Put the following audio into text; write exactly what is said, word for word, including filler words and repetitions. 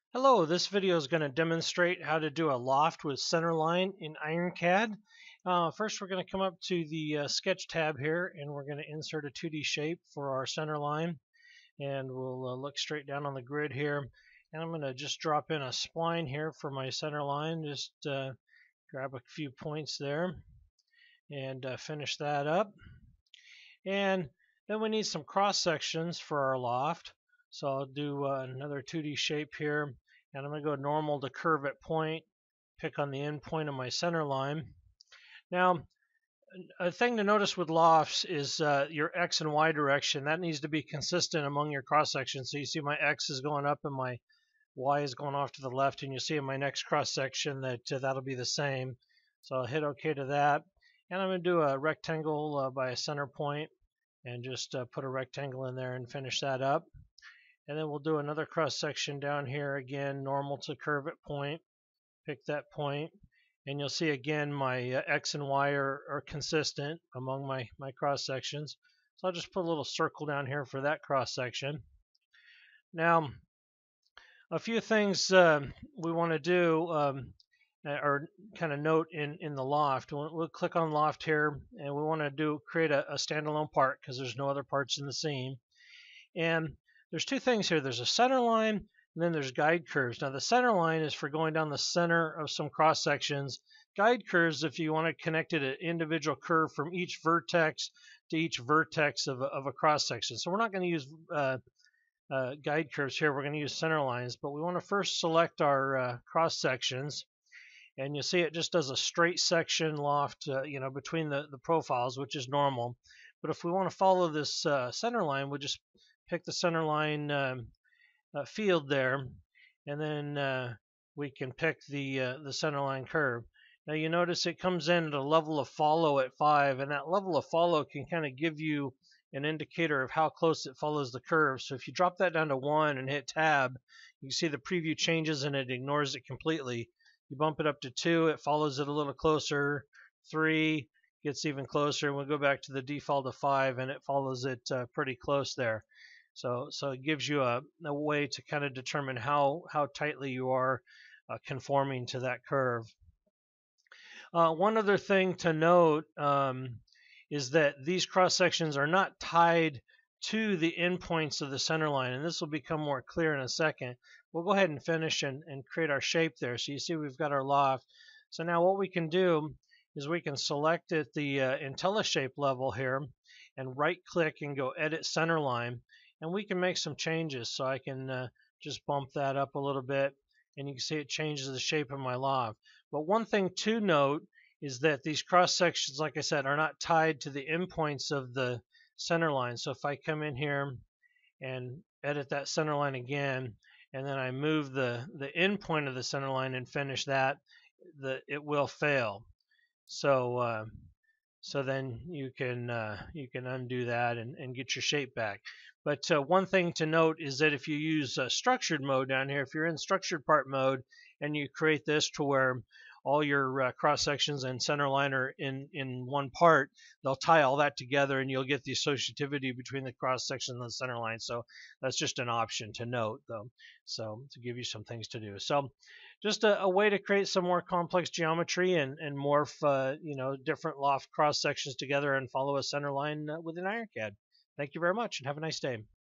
Hello, this video is going to demonstrate how to do a loft with Centerline in IronCAD. Uh, first, we're going to come up to the uh, Sketch tab here, and we're going to insert a two D shape for our Centerline. And we'll uh, look straight down on the grid here. And I'm going to just drop in a spline here for my Centerline. Just uh, grab a few points there and uh, finish that up. And then we need some cross sections for our loft. So I'll do uh, another two D shape here, and I'm going to go normal to curve at point, pick on the end point of my center line. Now, a thing to notice with lofts is uh, your X and Y direction. That needs to be consistent among your cross sections. So you see my X is going up and my Y is going off to the left, and you'll see in my next cross section that uh, that'll be the same. So I'll hit OK to that, and I'm going to do a rectangle uh, by a center point and just uh, put a rectangle in there and finish that up. And then we'll do another cross section down here again, normal to curve at point, pick that point, and you'll see again my uh, X and Y are, are consistent among my, my cross sections. So I'll just put a little circle down here for that cross section. Now, a few things uh, we want to do um, or kind of note in, in the loft. We'll, we'll click on loft here, and we want to do create a, a standalone part because there's no other parts in the seam. And there's two things here. There's a center line, and then there's guide curves. Now the center line is for going down the center of some cross sections. Guide curves, if you want to connect it an individual curve from each vertex to each vertex of a, of a cross section. So we're not going to use uh, uh, guide curves here. We're going to use center lines, but we want to first select our uh, cross sections. And you'll see it just does a straight section loft, uh, you know, between the, the profiles, which is normal. But if we want to follow this uh, center line, we'll just pick the center line um, uh, field there, and then uh, we can pick the uh, the center line curve. Now you notice it comes in at a level of follow at five, and that level of follow can kind of give you an indicator of how close it follows the curve. So if you drop that down to one and hit tab, you can see the preview changes and it ignores it completely. You bump it up to two, it follows it a little closer. Three gets even closer, and we'll go back to the default of five, and it follows it uh, pretty close there. So, so it gives you a, a way to kind of determine how, how tightly you are uh, conforming to that curve. Uh, one other thing to note um, is that these cross sections are not tied to the endpoints of the center line, and this will become more clear in a second. We'll go ahead and finish and, and create our shape there. So you see we've got our loft. So now what we can do is we can select at the uh, IntelliShape level here and right click and go edit center line. And we can make some changes. So I can uh, just bump that up a little bit, and you can see it changes the shape of my loft. But one thing to note is that these cross sections, like I said, are not tied to the endpoints of the center line. So if I come in here and edit that center line again, and then I move the, the end point of the center line and finish that, the, it will fail. So uh, so then you can uh, you can undo that and, and get your shape back. But uh, one thing to note is that if you use uh, structured mode down here, if you're in structured part mode and you create this to where all your uh, cross sections and center line are in, in one part, they'll tie all that together and you'll get the associativity between the cross section and the center line. So that's just an option to note, though, so to give you some things to do. So just a, a way to create some more complex geometry and, and morph uh, you know, different loft cross sections together and follow a center line uh, within IronCAD. Thank you very much and have a nice day.